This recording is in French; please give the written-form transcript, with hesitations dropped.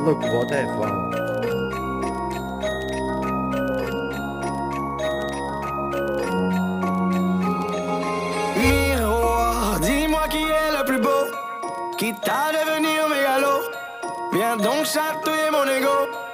个国泰放。 Miroir, dis-moi qui est le plus beau, quitte à devenir mégalo. Viens donc chatouiller mon ego.